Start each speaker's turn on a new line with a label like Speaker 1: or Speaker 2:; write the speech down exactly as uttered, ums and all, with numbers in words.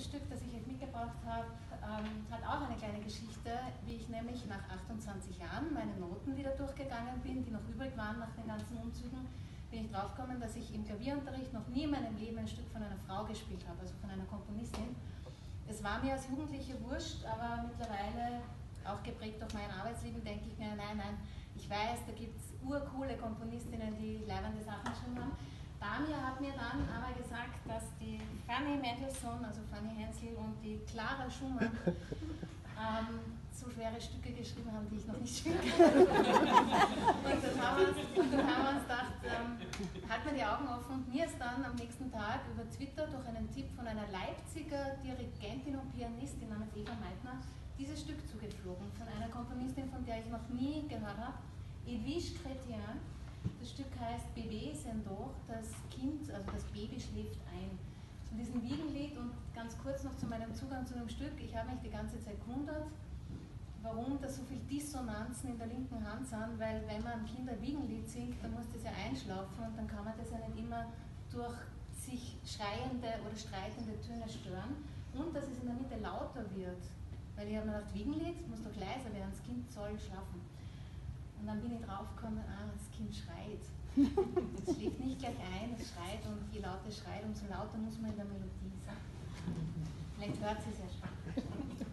Speaker 1: Stück, das ich euch mitgebracht habe, ähm, hat auch eine kleine Geschichte, wie ich nämlich nach achtundzwanzig Jahren meine Noten wieder durchgegangen bin, die noch übrig waren nach den ganzen Umzügen, bin ich draufgekommen, dass ich im Klavierunterricht noch nie in meinem Leben ein Stück von einer Frau gespielt habe, also von einer Komponistin. Es war mir als Jugendliche wurscht, aber mittlerweile, auch geprägt durch mein Arbeitsleben, denke ich mir, nein, nein, ich weiß, da gibt es urcoole Komponistinnen, die leibende Sachen geschrieben haben. Damir hat mir dann aber gesagt, dass die Fanny Mendelssohn, also Fanny Hensel und die Clara Schumann ähm, so schwere Stücke geschrieben haben, die ich noch nicht spielen kann. Und dann haben wir uns, dann haben wir uns gedacht, ähm, halt mir die Augen offen. Und mir ist dann am nächsten Tag über Twitter durch einen Tipp von einer Leipziger Dirigentin und Pianistin namens Eva Meitner dieses Stück zugeflogen, von einer Komponistin, von der ich noch nie gehört habe, Edwige Chrétien. Das Stück heißt Bébé s'endort, das Kind, also das Baby schläft ein. Von diesem Wiegenlied und ganz kurz noch zu meinem Zugang zu dem Stück. Ich habe mich die ganze Zeit gewundert, warum da so viele Dissonanzen in der linken Hand sind, weil wenn man ein Kinderwiegenlied singt, dann muss das ja einschlafen und dann kann man das ja nicht immer durch sich schreiende oder streitende Töne stören und dass es in der Mitte lauter wird. Weil ich habe mir gedacht, Wiegenlied muss doch leiser werden, das Kind soll schlafen. Und dann bin ich draufgekommen, ah, das Kind schreit. Es schläft nicht gleich ein, es schreit und je lauter es schreit, umso lauter muss man in der Melodie sein. Vielleicht hört sie es ja schon.